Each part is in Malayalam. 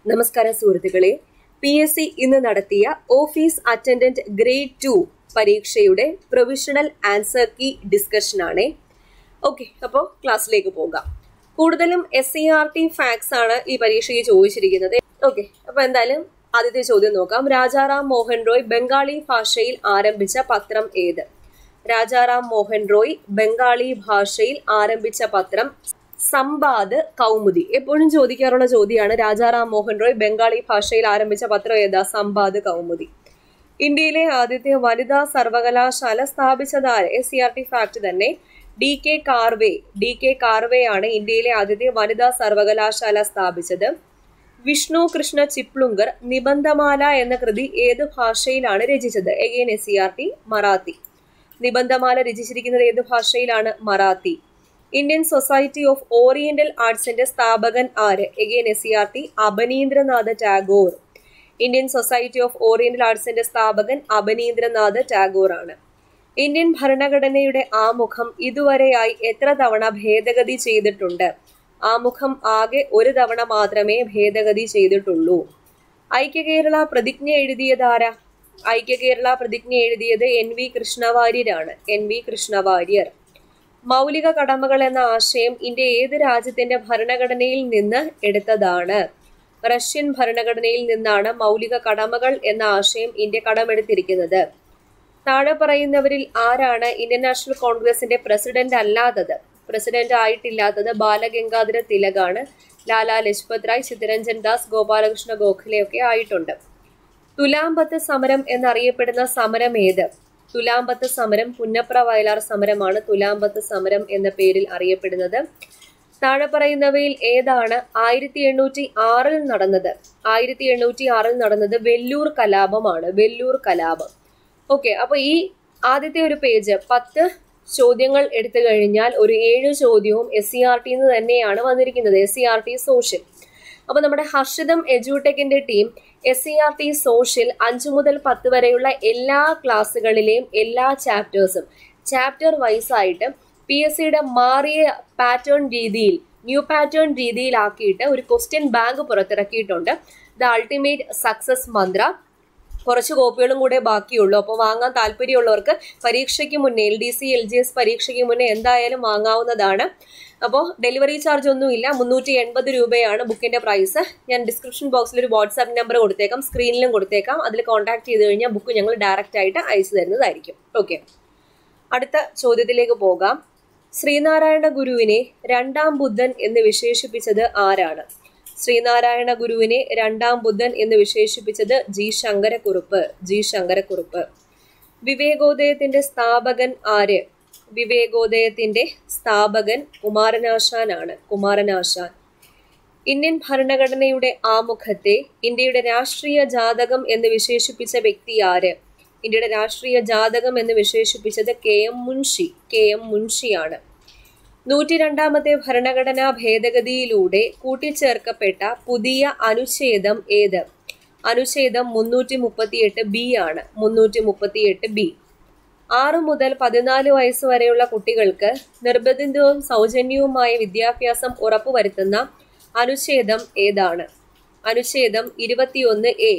നമസ്കാരം സുഹൃത്തുക്കളെ, PSC ഇന്ന് നടത്തിയ ഓഫീസ് അറ്റൻഡന്റ് ഗ്രേഡ് 2 പരീക്ഷയുടെ പ്രൊവിഷണൽ ആൻസർ കീ ഡിസ്കഷൻ ആണ്. ഓക്കെ, അപ്പോൾ ക്ലാസ്സിലേക്ക് പോകാം. കൂടുതലും SCERT ഫാക്ട്സ് ആണ് ഈ പരീക്ഷയ്ക്ക് ചോദിച്ചിരിക്കുന്നത്. ഓക്കെ, അപ്പോൾ എന്തായാലും ആദ്യത്തെ ചോദ്യം നോക്കാം. രാജാറാം മോഹൻ റോയ് ബംഗാളി ഭാഷയിൽ ആരംഭിച്ച പത്രം ഏത്? രാജാറാം മോഹൻ റോയ് ബംഗാളി ഭാഷയിൽ ആരംഭിച്ച പത്രം സമ്പാദ് കൗമുദി. എപ്പോഴും ചോദിക്കാറുള്ള ചോദ്യമാണ്. രാജാറാം മോഹൻ റോയ് ബംഗാളി ഭാഷയിൽ ആരംഭിച്ച പത്രം ഏതാ? സമ്പാദ് കൗമുദി. ഇന്ത്യയിലെ ആദ്യത്തെ വനിതാ സർവകലാശാല സ്ഥാപിച്ചതാര്? SCERT ഫാക്ട് തന്നെ. DK കാർവേ ആണ് ഇന്ത്യയിലെ ആദ്യത്തെ വനിതാ സർവകലാശാല സ്ഥാപിച്ചത്. വിഷ്ണു കൃഷ്ണ ചിപ്ലുങ്കർ നിബന്ധമാല എന്ന കൃതി ഏത് ഭാഷയിലാണ് രചിച്ചത്? Again SCERT Marathi. നിബന്ധമാല രചിച്ചിരിക്കുന്നത് ഏത് ഭാഷയിലാണ്? Marathi. Indian society of oriental ആർട്സിന്റെ സ്ഥാപകൻ ആര്? Again SCERT Abanindranath Tagore. Indian society of oriental ആർട്സിന്റെ സ്ഥാപകൻ അബനീന്ദ്രനാഥ് ടാഗോർ ആണ്. ഇന്ത്യൻ ഭരണഘടനയുടെ ആമുഖം ഇതുവരെയായി എത്ര തവണ ഭേദഗതി ചെയ്തിട്ടുണ്ട്? ആമുഖം ആകെ ഒരു തവണ മാത്രമേ ഭേദഗതി ചെയ്തിട്ടുള്ളൂ. ഐക്യകേരള പ്രതിജ്ഞ എഴുതിയത് ആരാ? ഐക്യകേരള പ്രതിജ്ഞ എഴുതിയത് NV കൃഷ്ണവാര്യരാണ്. NV കൃഷ്ണവാര്യർ. മൗലിക കടമകൾ എന്ന ആശയം ഇന്ത്യ ഏത് രാജ്യത്തിന്റെ ഭരണഘടനയിൽ നിന്ന് എടുത്തതാണ്? റഷ്യൻ ഭരണഘടനയിൽ നിന്നാണ് മൗലിക കടമകൾ എന്ന ആശയം ഇന്ത്യ കടമെടുത്തിരിക്കുന്നത്. താഴെ പറയുന്നവരിൽ ആരാണ് ഇന്ത്യൻ നാഷണൽ കോൺഗ്രസിന്റെ പ്രസിഡന്റ് അല്ലാത്തത്? പ്രസിഡന്റ് ആയിട്ടില്ലാത്തത് ബാലഗംഗാധര തിലകാണ്. ലാലാ ലജ്പത് റായ്, ചിത്തരഞ്ജൻ ദാസ്, ഗോപാലകൃഷ്ണ ഗോഖലെയൊക്കെ ആയിട്ടുണ്ട്. തുലാംബത്ത് സമരം എന്നറിയപ്പെടുന്ന സമരം ഏത്? തുലാംബത്ത് സമരം പുന്നപ്ര വയലാർ സമരമാണ്. തുലാംബത്ത് സമരം എന്ന പേരിൽ അറിയപ്പെടുന്നത്. താഴെ പറയുന്നവയിൽ ഏതാണ് 1806 നടന്നത്? 1806 നടന്നത് വെല്ലൂർ കലാപമാണ്. വെല്ലൂർ കലാപം. ഓക്കെ, അപ്പൊ ഈ ആദ്യത്തെ ഒരു പേജ് 10 ചോദ്യങ്ങൾ എടുത്തു കഴിഞ്ഞാൽ ഒരു 7 ചോദ്യവും SCERT തന്നെയാണ് വന്നിരിക്കുന്നത്. SCERT social. അപ്പൊ നമ്മുടെ ഹർഷിതം എഡ്യൂടെക്കിന്റെ ടീം SCERT സോഷ്യൽ 5 മുതൽ 10 വരെയുള്ള എല്ലാ ക്ലാസ്സുകളിലെയും എല്ലാ ചാപ്റ്റേഴ്സും ചാപ്റ്റർ വൈസ് ആയിട്ട് PSCയുടെ മാറിയ പാറ്റേൺ രീതിയിൽ, ന്യൂ പാറ്റേൺ രീതിയിലാക്കിയിട്ട് ഒരു ക്വസ്റ്റ്യൻ ബാങ്ക് പുറത്തിറക്കിയിട്ടുണ്ട്. The ultimate success mantra. കുറച്ച് കോപ്പികളും കൂടെ ബാക്കിയുള്ളൂ. അപ്പോൾ വാങ്ങാൻ താല്പര്യമുള്ളവർക്ക് പരീക്ഷയ്ക്ക് മുന്നേ LDC LGS പരീക്ഷയ്ക്ക് മുന്നേ എന്തായാലും വാങ്ങാവുന്നതാണ്. അപ്പോൾ ഡെലിവറി ചാർജ് ഒന്നുമില്ല. 380 രൂപയാണ് ബുക്കിന്റെ പ്രൈസ്. ഞാൻ ഡിസ്ക്രിപ്ഷൻ ബോക്സിൽ ഒരു വാട്സാപ്പ് നമ്പർ കൊടുത്തേക്കാം, സ്ക്രീനിലും കൊടുത്തേക്കാം. അതിൽ കോൺടാക്ട് ചെയ്ത് കഴിഞ്ഞാൽ ബുക്ക് ഞങ്ങൾ ഡയറക്റ്റ് ആയിട്ട് അയച്ചു തരുന്നതായിരിക്കും. ഓക്കെ, അടുത്ത ചോദ്യത്തിലേക്ക് പോകാം. ശ്രീനാരായണ ഗുരുവിനെ രണ്ടാം ബുദ്ധൻ എന്ന് വിശേഷിപ്പിച്ചത് ആരാണ്? ശ്രീനാരായണ ഗുരുവിനെ രണ്ടാം ബുദ്ധൻ എന്ന് വിശേഷിപ്പിച്ചത് G. ശങ്കരക്കുറുപ്പ്. വിവേകോദയത്തിന്റെ സ്ഥാപകൻ ആര്? വിവേകോദയത്തിന്റെ സ്ഥാപകൻ കുമാരനാശാനാണ്. കുമാരനാശാൻ. ഇന്ത്യൻ ഭരണഘടനയുടെ ആമുഖത്തെ ഇന്ത്യയുടെ രാഷ്ട്രീയ ജാതകം എന്ന് വിശേഷിപ്പിച്ച വ്യക്തി ആര്? ഇന്ത്യയുടെ രാഷ്ട്രീയ ജാതകം എന്ന് വിശേഷിപ്പിച്ചത് KM മുൻഷിയാണ്. 102ാമത്തെ ഭരണഘടനാ ഭേദഗതിയിലൂടെ കൂട്ടിച്ചേർക്കപ്പെട്ട പുതിയ അനുച്ഛേദം ഏത്? അനുച്ഛേദം 338B ആണ്. 338B. 6 മുതൽ 14 വയസ്സ് വരെയുള്ള കുട്ടികൾക്ക് നിർബന്ധിതവും സൗജന്യവുമായ വിദ്യാഭ്യാസം ഉറപ്പുവരുത്തുന്ന അനുച്ഛേദം ഏതാണ്? അനുച്ഛേദം 21A.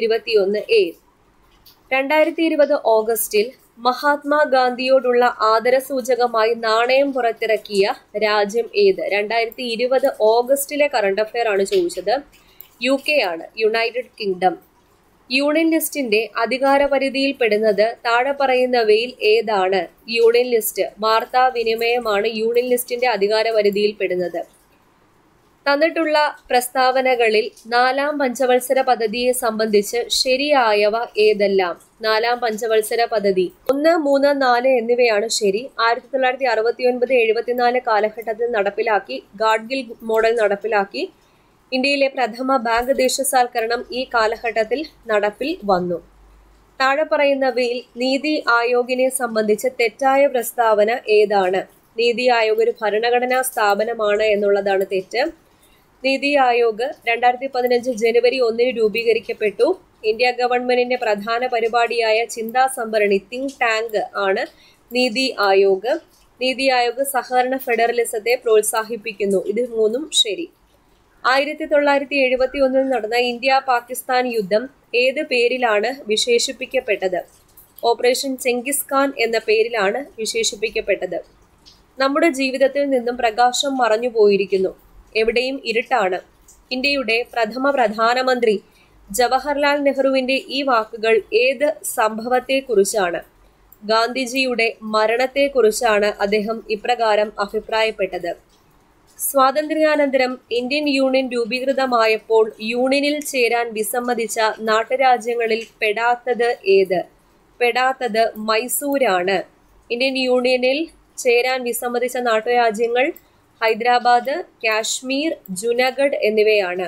2020 ഓഗസ്റ്റിൽ മഹാത്മാഗാന്ധിയോടുള്ള ആദരസൂചകമായി നാണയം പുറത്തിറക്കിയ രാജ്യം ഏത്? 2020 ഓഗസ്റ്റിലെ കറണ്ട് അഫെയർ ആണ് ചോദിച്ചത്. UK ആണ്. United kingdom. യൂണിയൻ ലിസ്റ്റിന്റെ അധികാരപരിധിയിൽ പെടുന്നത് താഴെ പറയുന്നവയിൽ ഏതാണ്? Union list. വാർത്താവിനിമയമാണ് യൂണിയൻ ലിസ്റ്റിന്റെ അധികാരപരിധിയിൽ പെടുന്നത്. തന്നിട്ടുള്ള പ്രസ്താവനകളിൽ 4ാം പഞ്ചവത്സര പദ്ധതിയെ സംബന്ധിച്ച് ശരിയായവ ഏതെല്ലാം? 4ാം പഞ്ചവത്സര പദ്ധതി 1, 3, 4 എന്നിവയാണ് ശരി. 1969-74 കാലഘട്ടത്തിൽ നടപ്പിലാക്കി. ഗാഡ്ഗിൽ മോഡൽ നടപ്പിലാക്കി. ഇന്ത്യയിലെ പ്രഥമ ബാങ്ക് ദേശസാൽക്കരണം ഈ കാലഘട്ടത്തിൽ നടപ്പിൽ വന്നു. താഴെ പറയുന്നവയിൽ നീതി ആയോഗിനെ സംബന്ധിച്ച് തെറ്റായ പ്രസ്താവന ഏതാണ്? നീതി ആയോഗ് ഒരു ഭരണഘടനാ സ്ഥാപനമാണ് എന്നുള്ളതാണ് തെറ്റ്. നീതി ആയോഗ് 2015 ജനുവരി 1 രൂപീകരിക്കപ്പെട്ടു. ഇന്ത്യ ഗവൺമെന്റിന്റെ പ്രധാന പരിപാടിയായ ചിന്താ സംഭരണി തിങ്ക് ടാങ്ക് ആണ് നീതി ആയോഗ്. നീതി ആയോഗ് സഹകരണ ഫെഡറലിസത്തെ പ്രോത്സാഹിപ്പിക്കുന്നു. ഇത് 3 ശരി. 1971 നടന്ന ഇന്ത്യ പാകിസ്ഥാൻ യുദ്ധം ഏത് പേരിലാണ് വിശേഷിപ്പിക്കപ്പെട്ടത്? ഓപ്പറേഷൻ ചെങ്കിസ് ഖാൻ എന്ന പേരിലാണ് വിശേഷിപ്പിക്കപ്പെട്ടത്. നമ്മുടെ ജീവിതത്തിൽ നിന്നും പ്രകാശം മറഞ്ഞു പോയിരിക്കുന്നു, എവിടെയും ഇരുട്ടാണ്. ഇന്ത്യയുടെ പ്രഥമ പ്രധാനമന്ത്രി ജവഹർലാൽ നെഹ്റുവിന്റെ ഈ വാക്കുകൾ ഏത് സംഭവത്തെക്കുറിച്ചാണ്? ഗാന്ധിജിയുടെ മരണത്തെക്കുറിച്ചാണ് അദ്ദേഹം ഇപ്രകാരം അഭിപ്രായപ്പെട്ടത്. സ്വാതന്ത്ര്യാനന്തരം ഇന്ത്യൻ യൂണിയൻ രൂപീകൃതമായപ്പോൾ യൂണിയനിൽ ചേരാൻ വിസമ്മതിച്ച നാട്ടുരാജ്യങ്ങളിൽ പെടാത്തത് ഏത്? പെടാത്തത് മൈസൂരാണ്. ഇന്ത്യൻ യൂണിയനിൽ ചേരാൻ വിസമ്മതിച്ച നാട്ടുരാജ്യങ്ങൾ ഹൈദരാബാദ്, കാശ്മീർ, ജുനാഗഡ് എന്നിവയാണ്.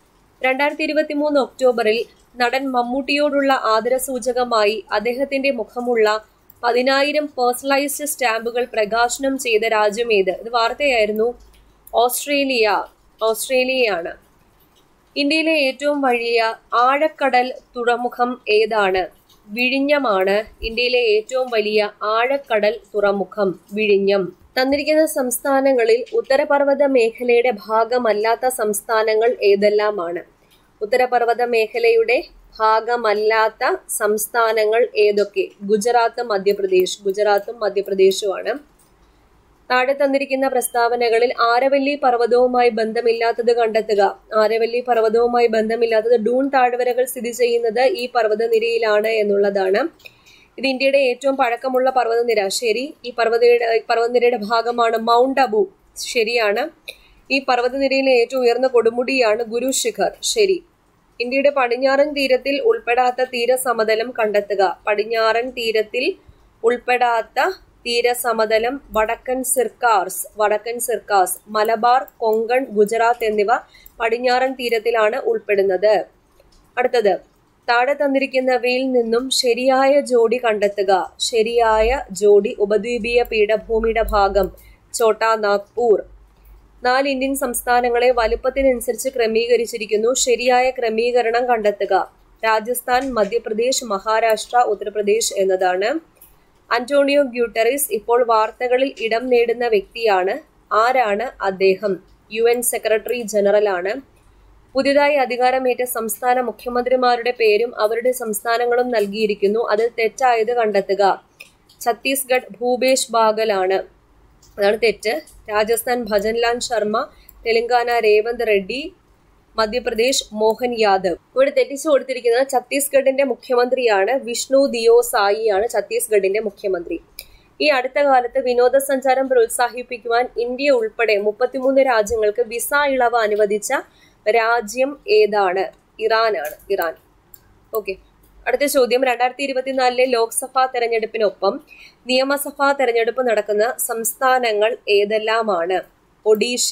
2023 ഒക്ടോബറിൽ നടൻ മമ്മൂട്ടിയോടുള്ള ആദരസൂചകമായി അദ്ദേഹത്തിന്റെ മുഖമുള്ള 10,000 പേഴ്സണലൈസ്ഡ് സ്റ്റാമ്പുകൾ പ്രകാശനം ചെയ്ത രാജ്യം ഏത്? ഇത് വാർത്തയായിരുന്നു. ഓസ്ട്രേലിയയാണ്. ഇന്ത്യയിലെ ഏറ്റവും വലിയ ആഴക്കടൽ തുറമുഖം ഏതാണ്? വിഴിഞ്ഞമാണ്. ഇന്ത്യയിലെ ഏറ്റവും വലിയ ആഴക്കടൽ തുറമുഖം വിഴിഞ്ഞം. തന്നിരിക്കുന്ന സംസ്ഥാനങ്ങളിൽ ഉത്തരപർവ്വത മേഖലയുടെ ഭാഗമല്ലാത്ത സംസ്ഥാനങ്ങൾ ഏതെല്ലാമാണ്? ഉത്തരപർവ്വത മേഖലയുടെ ഭാഗമല്ലാത്ത സംസ്ഥാനങ്ങൾ ഏതൊക്കെ? ഗുജറാത്തും മധ്യപ്രദേശുമാണ്. താഴെ തന്നിരിക്കുന്ന പ്രസ്താവനകളിൽ ആരവല്ലി പർവ്വതവുമായി ബന്ധമില്ലാത്തത് കണ്ടെത്തുക. ആരവല്ലി പർവ്വതവുമായി ബന്ധമില്ലാത്തത് ഡൂൺ താഴ്വരകൾ സ്ഥിതി ചെയ്യുന്നത് ഈ പർവ്വതനിരയിലാണ് എന്നുള്ളതാണ്. ഇത് ഇന്ത്യയുടെ ഏറ്റവും പഴക്കമുള്ള പർവ്വതനിര. ശരി. ഈ പർവ്വതനിരയുടെ ഭാഗമാണ് മൗണ്ട് അബു. ശരിയാണ്. ഈ പർവ്വതനിരയിലെ ഏറ്റവും ഉയർന്ന കൊടുമുടിയാണ് ഗുരു ശിഖർ. ശരി. ഇന്ത്യയുടെ പടിഞ്ഞാറൻ തീരത്തിൽ ഉൾപ്പെടാത്ത തീരസമതലം കണ്ടെത്തുക. പടിഞ്ഞാറൻ തീരത്തിൽ ഉൾപ്പെടാത്ത തീരസമതലം വടക്കൻ സിർക്കാസ്. മലബാർ, കൊങ്കൺ, ഗുജറാത്ത് എന്നിവ പടിഞ്ഞാറൻ തീരത്തിലാണ് ഉൾപ്പെടുന്നത്. അടുത്തത്, താഴെ തന്നിരിക്കുന്നവയിൽ നിന്നും ശരിയായ ജോഡി കണ്ടെത്തുക. ശരിയായ ജോഡി ഉപദ്വീപീയ പീഠഭൂമിയുടെ ഭാഗം ഛോട്ടാ നാഗ്പൂർ. 4 ഇന്ത്യൻ സംസ്ഥാനങ്ങളെ വലുപ്പത്തിനനുസരിച്ച് ക്രമീകരിച്ചിരിക്കുന്നു. ശരിയായ ക്രമീകരണം കണ്ടെത്തുക. രാജസ്ഥാൻ, മധ്യപ്രദേശ്, മഹാരാഷ്ട്ര, ഉത്തർപ്രദേശ് എന്നതാണ്. അന്റോണിയോ ഗ്യൂട്ടറിസ് ഇപ്പോൾ വാർത്തകളിൽ ഇടം നേടുന്ന വ്യക്തിയാണ്. ആരാണ് അദ്ദേഹം? UN സെക്രട്ടറി ജനറൽ ആണ്. പുതിയതായി അധികാരമേറ്റ സംസ്ഥാന മുഖ്യമന്ത്രിമാരുടെ പേരും അവരുടെ സംസ്ഥാനങ്ങളും നൽകിയിരിക്കുന്നു. അതിൽ തെറ്റായത് കണ്ടെത്തുക. ഛത്തീസ്ഗഡ് ഭൂപേഷ് ബാഗൽ ആണ്. അതാണ് തെറ്റ്. രാജസ്ഥാൻ ഭജൻലാൽ ശർമ്മ, തെലങ്കാന രേവന്ത് റെഡ്ഡി, മധ്യപ്രദേശ് മോഹൻ യാദവ്. ഇവിടെ തെറ്റിച്ചു കൊടുത്തിരിക്കുന്നത് ഛത്തീസ്ഗഡിന്റെ മുഖ്യമന്ത്രിയാണ്. വിഷ്ണു ദിയോ സായി ആണ് ഛത്തീസ്ഗഡിന്റെ മുഖ്യമന്ത്രി. ഈ അടുത്ത കാലത്ത് വിനോദസഞ്ചാരം പ്രോത്സാഹിപ്പിക്കുവാൻ ഇന്ത്യ ഉൾപ്പെടെ 33 രാജ്യങ്ങൾക്ക് വിസ ഇളവ് അനുവദിച്ച രാജ്യം ഏതാണ്? ഇറാനാണ്. ഇറാൻ. ഓക്കെ. അടുത്ത ചോദ്യം, 2024 ലോക്സഭാ തെരഞ്ഞെടുപ്പിനൊപ്പം നിയമസഭാ തെരഞ്ഞെടുപ്പ് നടക്കുന്ന സംസ്ഥാനങ്ങൾ ഏതെല്ലാമാണ്? ഒഡീഷ,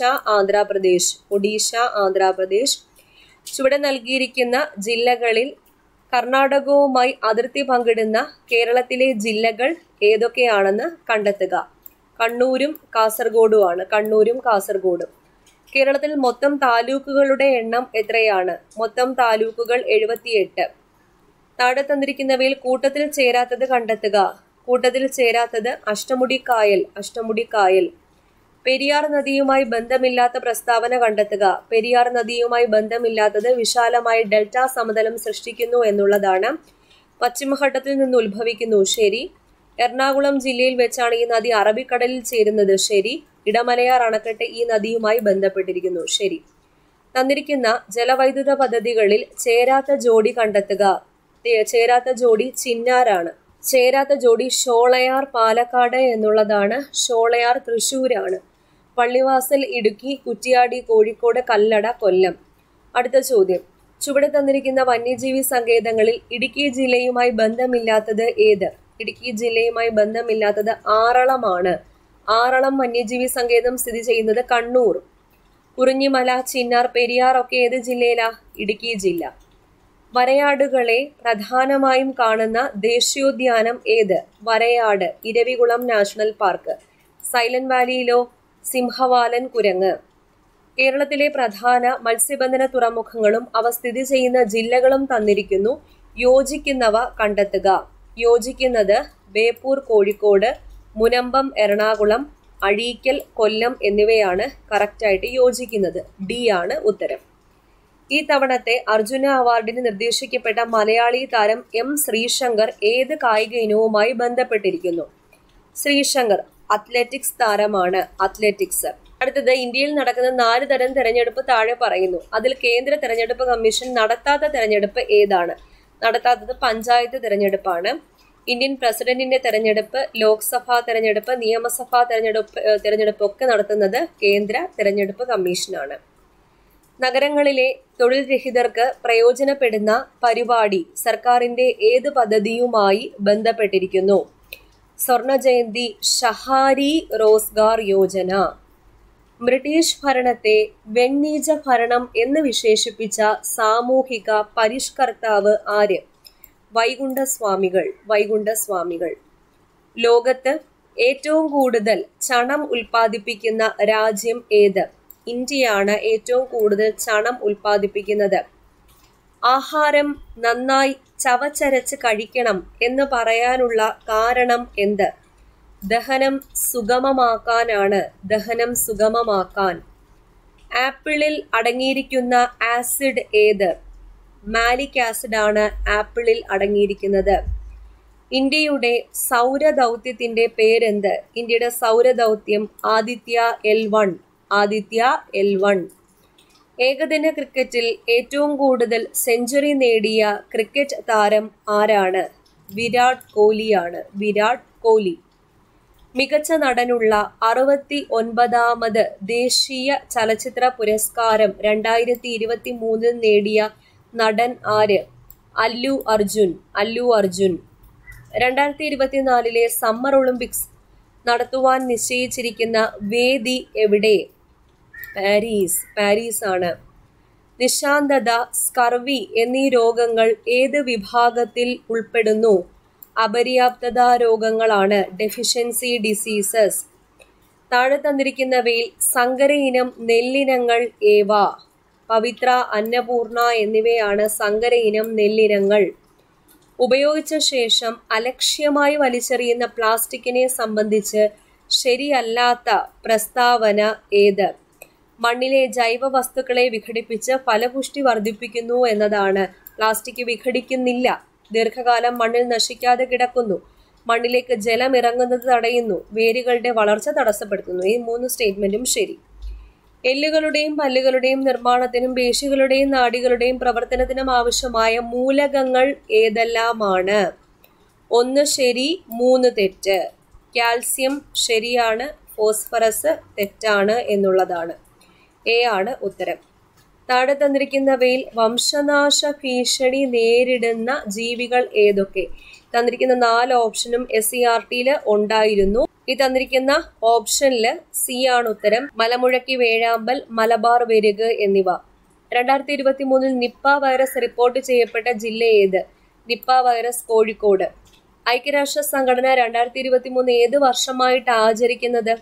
ആന്ധ്രാപ്രദേശ്. ചുവടെ നൽകിയിരിക്കുന്ന ജില്ലകളിൽ കർണാടകവുമായി അതിർത്തി പങ്കിടുന്ന കേരളത്തിലെ ജില്ലകൾ ഏതൊക്കെയാണെന്ന് കണ്ടെത്തുക. കണ്ണൂരും കാസർഗോഡും. കേരളത്തിൽ മൊത്തം താലൂക്കുകളുടെ എണ്ണം എത്രയാണ്? മൊത്തം താലൂക്കുകൾ 78. താഴെ തന്നിരിക്കുന്നവയിൽ കൂട്ടത്തിൽ ചേരാത്തത് കണ്ടെത്തുക. കൂട്ടത്തിൽ ചേരാത്തത് അഷ്ടമുടിക്കായൽ. പെരിയാർ നദിയുമായി ബന്ധമില്ലാത്ത പ്രസ്താവന കണ്ടെത്തുക. പെരിയാർ നദിയുമായി ബന്ധമില്ലാത്തത് വിശാലമായ ഡെൽറ്റ സമതലം സൃഷ്ടിക്കുന്നു എന്നുള്ളതാണ്. പശ്ചിമഘട്ടത്തിൽ നിന്ന് ഉത്ഭവിക്കുന്നു. ശരി. എറണാകുളം ജില്ലയിൽ വെച്ചാണ് ഈ നദി അറബിക്കടലിൽ ചേരുന്നത്. ശരി. ഇടമലയാർ അണക്കെട്ട് ഈ നദിയുമായി ബന്ധപ്പെട്ടിരിക്കുന്നു. ശരി. തന്നിരിക്കുന്ന ജലവൈദ്യുത പദ്ധതികളിൽ ചേരാത്ത ജോഡി കണ്ടെത്തുക. ചേരാത്ത ജോഡി ചിന്നാറാണ്. ചേരാത്ത ജോഡി ഷോളയാർ പാലക്കാട് എന്നുള്ളതാണ്. ഷോളയാർ തൃശ്ശൂരാണ്. പള്ളിവാസൽ ഇടുക്കി, കുറ്റിയാടി കോഴിക്കോട്, കല്ലട കൊല്ലം. അടുത്ത ചോദ്യം, ചുവടെ തന്നിരിക്കുന്ന വന്യജീവി സങ്കേതങ്ങളിൽ ഇടുക്കി ജില്ലയുമായി ബന്ധമില്ലാത്തത് ഏത്? ഇടുക്കി ജില്ലയുമായി ബന്ധമില്ലാത്തത് ആറളമാണ്. ആറളം വന്യജീവി സങ്കേതം സ്ഥിതി ചെയ്യുന്നത് കണ്ണൂർ. കുറിഞ്ഞിമല, ചിന്നാർ, പെരിയാർ ഒക്കെ ഏത് ജില്ലയിലാ? ഇടുക്കി ജില്ല. വരയാടുകളെ പ്രധാനമായും കാണുന്ന ദേശീയോദ്യാനം ഏത്? വരയാട്, ഇരവികുളം നാഷണൽ പാർക്ക്. സൈലന്റ് വാലിയിലോ? സിംഹവാലൻ കുരങ്ങ്. കേരളത്തിലെ പ്രധാന മത്സ്യബന്ധന തുറമുഖങ്ങളും അവ സ്ഥിതി ചെയ്യുന്ന ജില്ലകളും തന്നിരിക്കുന്നു. യോജിക്കുന്നവ കണ്ടെത്തുക. യോജിക്കുന്നത് ബേപ്പൂർ കോഴിക്കോട്, മുനമ്പം എറണാകുളം, അഴീക്കൽ, കൊല്ലം എന്നിവയാണ് കറക്റ്റായിട്ട് യോജിക്കുന്നത്. ഡി ആണ് ഉത്തരം. ഈ തവണത്തെ അർജുന അവാർഡിന് നിർദ്ദേശിക്കപ്പെട്ട മലയാളി താരം എം ശ്രീശങ്കർ ഏത് കായിക ഇനവുമായി ബന്ധപ്പെട്ടിരിക്കുന്നു? ശ്രീശങ്കർ അത്ലറ്റിക്സ് താരമാണ്. അത്ലറ്റിക്സ്. അടുത്തത്, ഇന്ത്യയിൽ നടക്കുന്ന 4 തരം തെരഞ്ഞെടുപ്പ് താഴെ പറയുന്നു. അതിൽ കേന്ദ്ര തെരഞ്ഞെടുപ്പ് കമ്മീഷൻ നടത്താത്ത തെരഞ്ഞെടുപ്പ് ഏതാണ്? നടത്താത്തത് പഞ്ചായത്ത് തെരഞ്ഞെടുപ്പാണ്. ഇന്ത്യൻ പ്രസിഡന്റിന്റെ തെരഞ്ഞെടുപ്പ്, ലോക്സഭാ തെരഞ്ഞെടുപ്പ്, നിയമസഭാ തെരഞ്ഞെടുപ്പ് ഒക്കെ നടത്തുന്നത് കേന്ദ്ര തെരഞ്ഞെടുപ്പ് കമ്മീഷനാണ്. നഗരങ്ങളിലെ തൊഴിൽ രഹിതർക്ക് പ്രയോജനപ്പെടുന്ന പരിപാടി സർക്കാരിന്റെ ഏത് പദ്ധതിയുമായി ബന്ധപ്പെട്ടിരിക്കുന്നു? സ്വർണ ജയന്തി, ഷഹാരി റോസ്ഗാർ യോജന. ബ്രിട്ടീഷ് ഭരണത്തെ വെണ്ണീജ ഭരണം എന്ന് വിശേഷിപ്പിച്ച സാമൂഹിക പരിഷ്കർത്താവ് ആര്? വൈകുണ്ഠസ്വാമികൾ. ലോകത്ത് ഏറ്റവും കൂടുതൽ ചണം ഉൽപ്പാദിപ്പിക്കുന്ന രാജ്യം ഏത്? ഇന്ത്യയാണ് ഏറ്റവും കൂടുതൽ ചണം ഉൽപ്പാദിപ്പിക്കുന്നത്. ആഹാരം നന്നായി ചവച്ചരച്ച് കഴിക്കണം എന്ന് പറയാനുള്ള കാരണം എന്ത്? ദഹനം സുഗമമാക്കാൻ. ആപ്പിളിൽ അടങ്ങിയിരിക്കുന്ന ആസിഡ് ഏത്? മാലിക് ആസിഡ് ആണ് ആപ്പിളിൽ അടങ്ങിയിരിക്കുന്നത്. ഇന്ത്യയുടെ സൗരദൗത്യത്തിന്റെ പേരെന്ത്? ഇന്ത്യയുടെ സൗരദൗത്യം ആദിത്യ L1. ഏകദിന ക്രിക്കറ്റിൽ ഏറ്റവും കൂടുതൽ സെഞ്ചുറി നേടിയ ക്രിക്കറ്റ് താരം ആരാണ്? വിരാട് കോഹ്ലി. മികച്ച നടനുള്ള 69ാമത് ദേശീയ ചലച്ചിത്ര പുരസ്കാരം 2023 നേടിയ നടൻ ആര്? അല്ലു അർജുൻ. 2024 സമ്മർ ഒളിമ്പിക്സ് നടത്തുവാൻ നിശ്ചയിച്ചിരിക്കുന്ന വേദി എവിടെ? പാരീസ് ആണ്. നിശാന്തത, സ്കർവി എന്നീ രോഗങ്ങൾ ഏത് വിഭാഗത്തിൽ ഉൾപ്പെടുന്നു? അപര്യാപ്തത രോഗങ്ങളാണ്. Deficiency diseases. താഴെ തന്നിരിക്കുന്നവയിൽ സങ്കര ഇനം നെല്ലിനങ്ങൾ ഏവ? പവിത്ര, അന്നപൂർണ എന്നിവയാണ് സങ്കര ഇനം നെല്ലിനങ്ങൾ. ഉപയോഗിച്ച ശേഷം അലക്ഷ്യമായി വലിച്ചെറിയുന്ന പ്ലാസ്റ്റിക്കിനെ സംബന്ധിച്ച് ശരിയല്ലാത്ത പ്രസ്താവന ഏത്? മണ്ണിലെ ജൈവ വസ്തുക്കളെ വിഘടിപ്പിച്ച് ഫലപുഷ്ടി വർദ്ധിപ്പിക്കുന്നു എന്നതാണ്. പ്ലാസ്റ്റിക് വിഘടിക്കുന്നില്ല. ദീർഘകാലം മണ്ണിൽ നശിക്കാതെ കിടക്കുന്നു. മണ്ണിലേക്ക് ജലം ഇറങ്ങുന്നത് തടയുന്നു. വേരുകളുടെ വളർച്ച തടസ്സപ്പെടുത്തുന്നു. ഈ 3 സ്റ്റേറ്റ്മെന്റും ശരി. എല്ലുകളുടെയും പല്ലുകളുടെയും നിർമ്മാണത്തിനും പേശികളുടെയും നാഡികളുടെയും പ്രവർത്തനത്തിനും ആവശ്യമായ മൂലകങ്ങൾ ഏതെല്ലാമാണ്? 1 ശരി, 3 തെറ്റ്. കാൽസ്യം ശരിയാണ്, ഫോസ്ഫറസ് തെറ്റാണ് എന്നുള്ളതാണ്. എ ആണ് ഉത്തരം. താഴെ തന്നിരിക്കുന്നവയിൽ വംശനാശ ഭീഷണി നേരിടുന്ന ജീവികൾ ഏതൊക്കെ? തന്നിരിക്കുന്ന 4 ഓപ്ഷനും SCERT ഉണ്ടായിരുന്നു. ഈ തന്നിരിക്കുന്ന ഓപ്ഷനില് സി ആണ് ഉത്തരം. മലമുഴക്കി വേഴാമ്പൽ, മലബാർ വെരുക് എന്നിവ. 2023 നിപ്പ വൈറസ് റിപ്പോർട്ട് ചെയ്യപ്പെട്ട ജില്ല ഏത്? നിപ്പ വൈറസ് കോഴിക്കോട്. ഐക്യരാഷ്ട്ര സംഘടന 2023 ഏത് വർഷമായിട്ട് ആചരിക്കുന്നത്?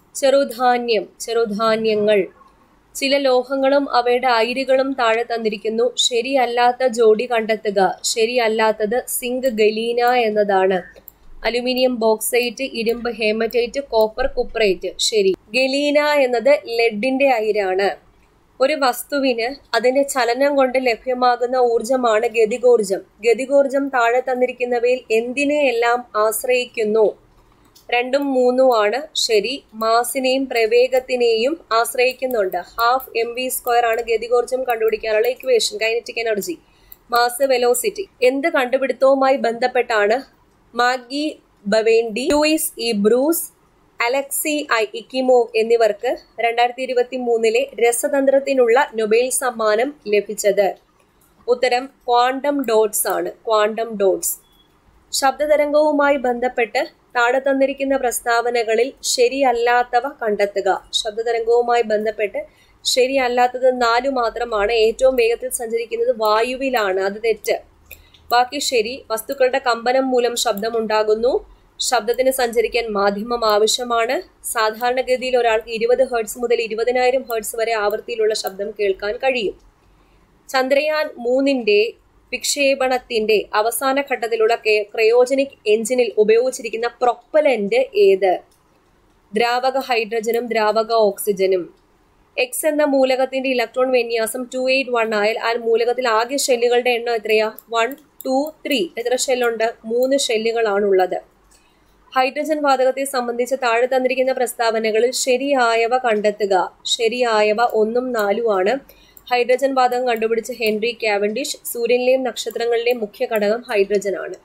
ചെറുധാന്യങ്ങൾ. ചില ലോഹങ്ങളും അവയുടെ അയിരുകളും താഴെ തന്നിരിക്കുന്നു. ശരിയല്ലാത്ത ജോഡി കണ്ടെത്തുക. ശരിയല്ലാത്തത് സിങ്ക് ഗലീന എന്നതാണ്. അലുമിനിയം ബോക്സൈറ്റ്, ഇരുമ്പ് ഹേമറ്റൈറ്റ്, കോപ്പർ കുപ്രൈറ്റ്. ശരി. ഗലീന എന്നത് ലെഡിന്റെ അയിരാണ്. ഒരു വസ്തുവിന് അതിന്റെ ചലനം കൊണ്ട് ലഭ്യമാകുന്ന ഊർജമാണ് ഗതികോർജം. ഗതികോർജം താഴെ തന്നിരിക്കുന്നവയിൽ എന്തിനെയെല്ലാം ആശ്രയിക്കുന്നു? 2ഉം 3ഉം ആണ് ശരി. മാസിനെയും പ്രവേഗത്തിനെയും ആശ്രയിക്കുന്നുണ്ട്. ½ mv² ആണ് ഗതികോർജം കണ്ടുപിടിക്കാനുള്ള equation. Kinetic energy, mass, velocity. എന്ത് കണ്ടുപിടുത്തവുമായി ബന്ധപ്പെട്ടാണ് Moungi Bawendi, Louis E Brus, Alexei Ekimov എന്നിവർക്ക് 2023 രസതന്ത്രത്തിനുള്ള നൊബേൽ സമ്മാനം ലഭിച്ചത്? ഉത്തരം ക്വാണ്ടം ഡോട്ട്സ് ആണ്. Quantum dots. ശബ്ദതരംഗവുമായി ബന്ധപ്പെട്ട് താഴെ തന്നിരിക്കുന്ന പ്രസ്താവനകളിൽ ശരിയല്ലാത്തവ കണ്ടെത്തുക. ശബ്ദതരംഗവുമായി ബന്ധപ്പെട്ട് ശരിയല്ലാത്തത് 4 മാത്രമാണ്. ഏറ്റവും വേഗത്തിൽ സഞ്ചരിക്കുന്നത് വായുവിലാണ്. അത് തെറ്റ്. ബാക്കി ശരി. വസ്തുക്കളുടെ കമ്പനം മൂലം ശബ്ദമുണ്ടാകുന്നു. ശബ്ദത്തിന് സഞ്ചരിക്കാൻ മാധ്യമം ആവശ്യമാണ്. സാധാരണഗതിയിൽ ഒരാൾക്ക് 20 ഹെർട്സ് മുതൽ 20,000 ഹെർട്സ് വരെ ആവൃത്തിയിലുള്ള ശബ്ദം കേൾക്കാൻ കഴിയും. ചന്ദ്രയാൻ 3 വിക്ഷേപണത്തിന്റെ അവസാന ഘട്ടത്തിലുള്ള ക്രയോജനിക് എഞ്ചിനിൽ ഉപയോഗിച്ചിരിക്കുന്ന പ്രൊപ്പലന്റ് ഏത്? ദ്രാവക ഹൈഡ്രജനും ദ്രാവക ഓക്സിജനും. എക്സ് എന്ന മൂലകത്തിന്റെ ഇലക്ട്രോൺ വിന്യാസം 281 ആയാൽ ആ മൂലകത്തിൽ ആകെ ഷെല്ലുകളുടെ എണ്ണം എത്രയാ? 1, 2, 3. എത്ര ഷെല്ലുണ്ട്? 3 ഷെല്ലുകളാണുള്ളത്. ഹൈഡ്രജൻ വാതകത്തെ സംബന്ധിച്ച് താഴെ തന്നിരിക്കുന്ന പ്രസ്താവനകളിൽ ശരിയായവ കണ്ടെത്തുക. ശരിയായവ 1ഉം 4ഉം ആണ്. ഹൈഡ്രജൻ വാതകം കണ്ടുപിടിച്ച ഹെൻറി കാവൻഡിഷ്. സൂര്യനിലെയും നക്ഷത്രങ്ങളിലെയും മുഖ്യ ഘടകം ഹൈഡ്രജൻ ആണ്.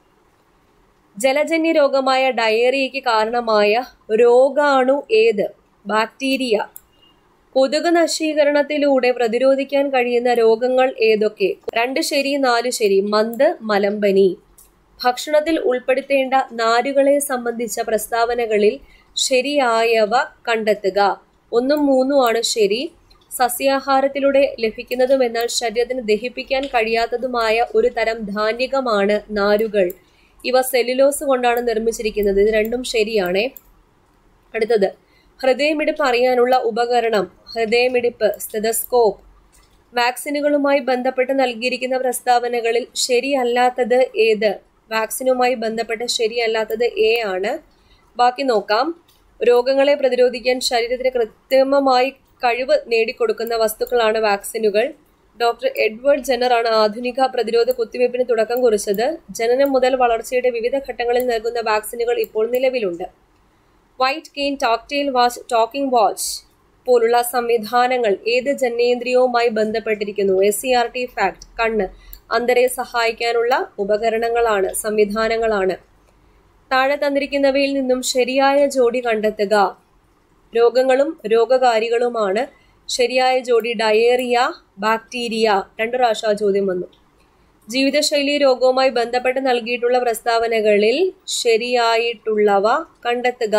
ജലജന്യ രോഗമായ ഡയേറിയയ്ക്ക് കാരണമായ രോഗാണു ഏത്? ബാക്ടീരിയ. കൊതുക് നശീകരണത്തിലൂടെ പ്രതിരോധിക്കാൻ കഴിയുന്ന രോഗങ്ങൾ ഏതൊക്കെ? 2 ശരി 4 ശരി. മന്ത്, മലമ്പനി. ഭക്ഷണത്തിൽ ഉൾപ്പെടുത്തേണ്ട നാരുകളെ സംബന്ധിച്ച പ്രസ്താവനകളിൽ ശരിയായവ കണ്ടെത്തുക. 1ഉം 3ഉം ആണ് ശരി. സസ്യാഹാരത്തിലൂടെ ലഭിക്കുന്നതും എന്നാൽ ശരീരത്തിന് ദഹിപ്പിക്കാൻ കഴിയാത്തതുമായ ഒരു തരം ധാന്യകമാണ് നാരുകൾ. ഇവ സെല്ലുലോസ് കൊണ്ടാണ് നിർമ്മിച്ചിരിക്കുന്നത്. ഇത് രണ്ടും ശരിയാണേ. അടുത്തത്, ഹൃദയമിടിപ്പ് അറിയാനുള്ള ഉപകരണം. ഹൃദയമിടിപ്പ് സ്റ്റെതസ്കോപ്പ്. വാക്സിനുകളുമായി ബന്ധപ്പെട്ട് നൽകിയിരിക്കുന്ന പ്രസ്താവനകളിൽ ശരിയല്ലാത്തത് ഏത്? വാക്സിനുമായി ബന്ധപ്പെട്ട് ശരിയല്ലാത്തത് എ ആണ്. ബാക്കി നോക്കാം. രോഗങ്ങളെ പ്രതിരോധിക്കാൻ ശരീരത്തിന് കൃത്രിമമായി കഴിവ് നേടിക്കൊടുക്കുന്ന വസ്തുക്കളാണ് വാക്സിനുകൾ. ഡോക്ടർ എഡ്വേർഡ് ജെന്നർ ആണ് ആധുനിക പ്രതിരോധ കുത്തിവയ്പ്പിന് തുടക്കം കുറിച്ചത്. ജനനം മുതൽ വളർച്ചയുടെ വിവിധ ഘട്ടങ്ങളിൽ നൽകുന്ന വാക്സിനുകൾ ഇപ്പോൾ നിലവിലുണ്ട്. White cane, tactile watch, talking watch പോലുള്ള സംവിധാനങ്ങൾ ഏത് ജനനേന്ദ്രിയവുമായി ബന്ധപ്പെട്ടിരിക്കുന്നു? SCRT fact. കണ്ണ്. അന്ധരെ സഹായിക്കാനുള്ള ഉപകരണങ്ങളാണ്, സംവിധാനങ്ങളാണ്. താഴെ തന്നിരിക്കുന്നവയിൽ നിന്നും ശരിയായ ജോഡി കണ്ടെത്തുക. രോഗങ്ങളും രോഗകാരികളുമാണ്. ശരിയായ ജോഡി ഡയേറിയ, ബാക്ടീരിയ. 2 പ്രാവശ്യം ചോദ്യം വന്നു. ജീവിതശൈലി രോഗവുമായി ബന്ധപ്പെട്ട് നൽകിയിട്ടുള്ള പ്രസ്താവനകളിൽ ശരിയായിട്ടുള്ളവ കണ്ടെത്തുക.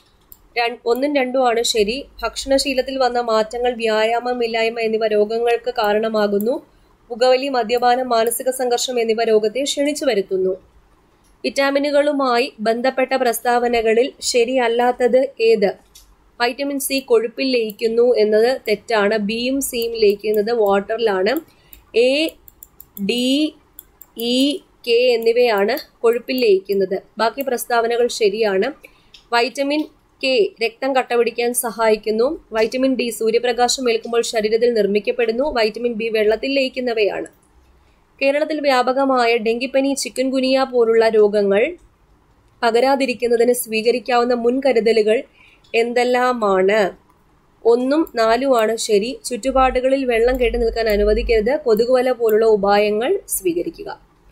1ഉം 2ഉം ആണ് ശരി. ഭക്ഷണശീലത്തിൽ വന്ന മാറ്റങ്ങൾ, വ്യായാമമില്ലായ്മ എന്നിവ രോഗങ്ങൾക്ക് കാരണമാകുന്നു. പുകവലി, മദ്യപാനം, മാനസിക സംഘർഷം എന്നിവ രോഗത്തെ ക്ഷണിച്ചു വരുത്തുന്നു. വിറ്റാമിനുകളുമായി ബന്ധപ്പെട്ട പ്രസ്താവനകളിൽ ശരിയല്ലാത്തത് ഏത്? വൈറ്റമിൻ സി കൊഴുപ്പിൽ ലയിക്കുന്നു എന്നത് തെറ്റാണ്. ബിയും സിയും ലയിക്കുന്നത് വാട്ടറിലാണ്. A, D, E, K എന്നിവയാണ് കൊഴുപ്പിൽ ലയിക്കുന്നത്. ബാക്കി പ്രസ്താവനകൾ ശരിയാണ്. വൈറ്റമിൻ K രക്തം കട്ടപിടിക്കാൻ സഹായിക്കുന്നു. വൈറ്റമിൻ D സൂര്യപ്രകാശം ഏൽക്കുമ്പോൾ ശരീരത്തിൽ നിർമ്മിക്കപ്പെടുന്നു. വൈറ്റമിൻ B വെള്ളത്തിൽ ലയിക്കുന്നവയാണ്. കേരളത്തിൽ വ്യാപകമായ ഡെങ്കിപ്പനി, ചിക്കൻ ഗുനിയ പോലുള്ള രോഗങ്ങൾ പകരാതിരിക്കുന്നതിന് സ്വീകരിക്കാവുന്ന മുൻകരുതലുകൾ എന്തെല്ലാമാണ്? 1ഉം 4ഉം ആണ് ശരി. ചുറ്റുപാടുകളിൽ വെള്ളം കെട്ടി നിൽക്കാൻ അനുവദിക്കരുത്. കൊതുകുവല പോലുള്ള ഉപായങ്ങൾ സ്വീകരിക്കുക.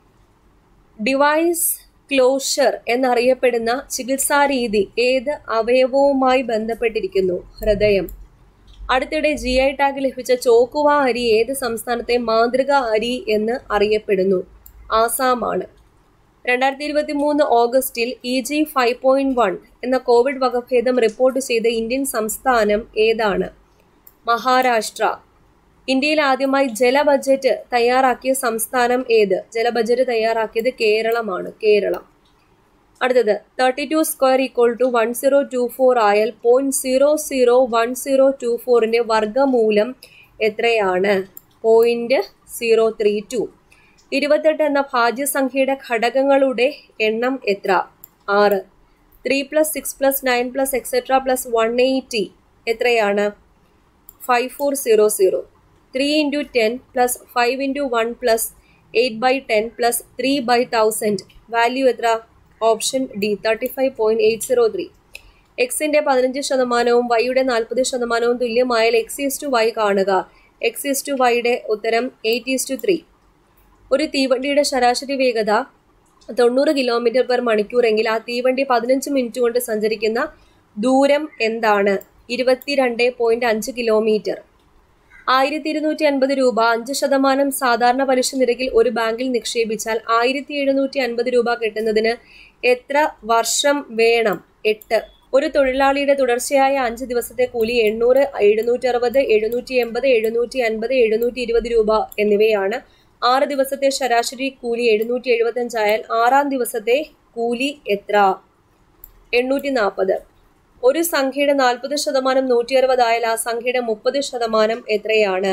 ഡിവൈസ് ക്ലോഷർ എന്നറിയപ്പെടുന്ന ചികിത്സാരീതി ഏത് അവയവവുമായി ബന്ധപ്പെട്ടിരിക്കുന്നു? ഹൃദയം. അടുത്തിടെ GI ടാഗ് ലഭിച്ച ചോക്കുവ അരി ഏത് സംസ്ഥാനത്തെ മാതൃക അരി എന്ന് അറിയപ്പെടുന്നു? ആസാമാണ്. 2023 ഓഗസ്റ്റിൽ EG 5.1 എന്ന കോവിഡ് വകഭേദം റിപ്പോർട്ട് ചെയ്ത ഇന്ത്യൻ സംസ്ഥാനം ഏതാണ്? മഹാരാഷ്ട്ര. ഇന്ത്യയിൽ ആദ്യമായി ജല ബജറ്റ് തയ്യാറാക്കിയ സംസ്ഥാനം ഏത്? ജല ബജറ്റ് തയ്യാറാക്കിയത് കേരളമാണ്. കേരളം. അടുത്തത്, 32 സ്ക്വയർ ഈക്വൽ ടു 1024 ആയാൽ 0.001024ന്റെ വർഗമൂലം എത്രയാണ്? 0.032. 28 എന്ന ഭാജ്യസംഖ്യയുടെ ഘടകങ്ങളുടെ എണ്ണം എത്ര? 6. 3 + 6 + 9 + etc. + 180 എത്രയാണ്? 5400. 3 × 10 + 5 × 1 + 8/10 + 3/1000 വാല്യൂ എത്ര? Option D 35.803. എക്സിന്റെ 15% വൈയുടെ 40% തുല്യമായാൽ x/y കാണുക. x/yയുടെ ഉത്തരം 8:3. ഒരു തീവണ്ടിയുടെ ശരാശരി വേഗത 90 km/മണിക്കൂർ എങ്കിൽ ആ തീവണ്ടി 15 മിനിറ്റ് കൊണ്ട് സഞ്ചരിക്കുന്ന ദൂരം എന്താണ്? 22.5 കിലോമീറ്റർ. 1250 രൂപ 5% സാധാരണ പലിശ നിരക്കിൽ ഒരു ബാങ്കിൽ നിക്ഷേപിച്ചാൽ 1750 രൂപ കിട്ടുന്നതിന് എത്ര വർഷം വേണം? 8. ഒരു തൊഴിലാളിയുടെ തുടർച്ചയായ 5 ദിവസത്തെ കൂലി 800, 760, 780, 750, 720 രൂപ എന്നിവയാണ്. 6 ദിവസത്തെ ശരാശരി കൂലി 775 ആയാൽ 6-ാം ദിവസത്തെ കൂലി എത്ര? 840. ഒരു സംഖ്യയുടെ 40% 160 ആയാൽ ആ സംഖ്യയുടെ 30% എത്രയാണ്?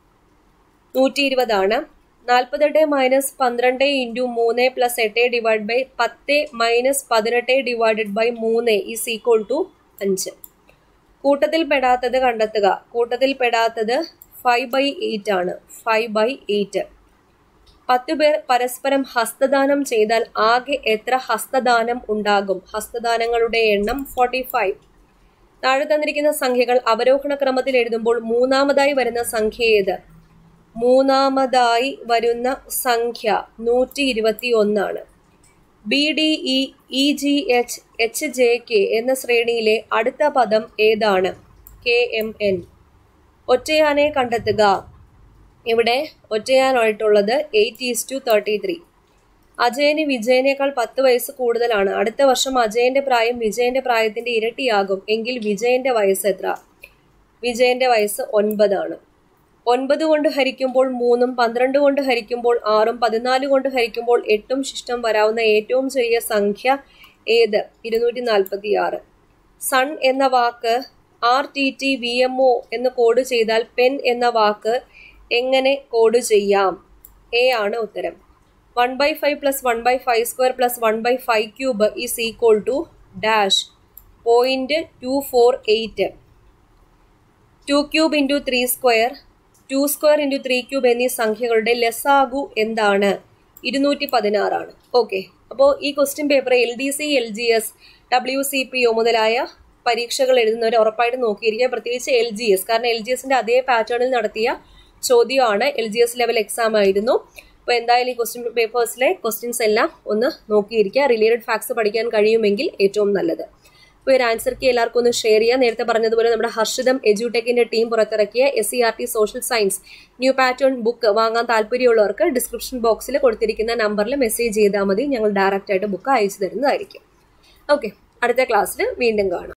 120 ആണ്. 48 - 12 × 3 + 8 / 10 - 18 / 3 = 5. കൂട്ടത്തിൽ പെടാത്തത് കണ്ടെത്തുക. കൂട്ടത്തിൽ പെടാത്തത് 5/8 ആണ്. 5/8. 10 പേർ പരസ്പരം ഹസ്തദാനം ചെയ്താൽ ആകെ എത്ര ഹസ്തദാനം ഉണ്ടാകും? ഹസ്തദാനങ്ങളുടെ എണ്ണം 45. താഴെ തന്നിരിക്കുന്ന സംഖ്യകൾ അവരോഹണ ക്രമത്തിൽ എഴുതുമ്പോൾ മൂന്നാമതായി വരുന്ന സംഖ്യ ഏത്? മൂന്നാമതായി വരുന്ന സംഖ്യ 121 ആണ്. BDE, EGH, HJK എന്ന ശ്രേണിയിലെ അടുത്ത പദം ഏതാണ്? KMN. ഒറ്റയാനെ കണ്ടെത്തുക. ഇവിടെ ഒറ്റയാനായിട്ടുള്ളത് 8:33. അജയന് വിജയനേക്കാൾ 10 വയസ്സ് കൂടുതലാണ്. അടുത്ത വർഷം അജയന്റെ പ്രായം വിജയന്റെ പ്രായത്തിന്റെ ഇരട്ടിയാകും എങ്കിൽ വിജയന്റെ വയസ്സ് എത്ര? വിജയന്റെ വയസ്സ് 9 ആണ്. 9 കൊണ്ട് ഹരിക്കുമ്പോൾ 3, 12 കൊണ്ട് ഹരിക്കുമ്പോൾ 6, 14 കൊണ്ട് ഹരിക്കുമ്പോൾ 8 ശിഷ്ടം വരാവുന്ന ഏറ്റവും ചെറിയ സംഖ്യ ഏത്? 246. സൺ എന്ന വാക്ക് RTTVMO എന്ന് കോഡ് ചെയ്താൽ പെൻ എന്ന വാക്ക് എങ്ങനെ കോഡ് ചെയ്യാം? A ആണ് ഉത്തരം. 1/5 + 1/5² + 1/5³ = -0.248. 2³ × 3² 2² × 3³ എന്നീ സംഖ്യകളുടെ ലസാഗു എന്താണ്? 216 ആണ്. ഓക്കെ, അപ്പോൾ ഈ question paper LDC, LGS, WCPO മുതലായ പരീക്ഷകൾ എഴുതുന്നവർ ഉറപ്പായിട്ട് നോക്കിയിരിക്കുക. പ്രത്യേകിച്ച് LGS, കാരണം LGSന്റെ അതേ പാറ്റേണിൽ നടത്തിയ ചോദ്യമാണ്. LGS ലെവൽ എക്സാം ആയിരുന്നു. അപ്പോൾ എന്തായാലും ഈ ക്വസ്റ്റ്യൻ പേപ്പേഴ്സിലെ ക്വസ്റ്റ്യൻസ് എല്ലാം ഒന്ന് നോക്കിയിരിക്കുക. റിലേറ്റഡ് ഫാക്ട്സ് പഠിക്കാൻ കഴിയുമെങ്കിൽ ഏറ്റവും നല്ലത്. അപ്പോൾ ഒരു ആൻസർ കീ എല്ലാവർക്കും ഒന്ന് ഷെയർ ചെയ്യാം. നേരത്തെ പറഞ്ഞതുപോലെ നമ്മുടെ ഹർഷിതം എഡ്യൂടെക്കിന്റെ ടീം പുറത്തിറക്കിയ SCERT social science new pattern book വാങ്ങാൻ താല്പര്യമുള്ളവർക്ക് ഡിസ്ക്രിപ്ഷൻ ബോക്സിൽ കൊടുത്തിരിക്കുന്ന നമ്പറിൽ മെസ്സേജ് ചെയ്താൽ മതി. ഞങ്ങൾ ഡയറക്റ്റ് ആയിട്ട് ബുക്ക് അയച്ചു തരുന്നതായിരിക്കും. ഓക്കെ, അടുത്ത ക്ലാസ്സിൽ വീണ്ടും കാണാം.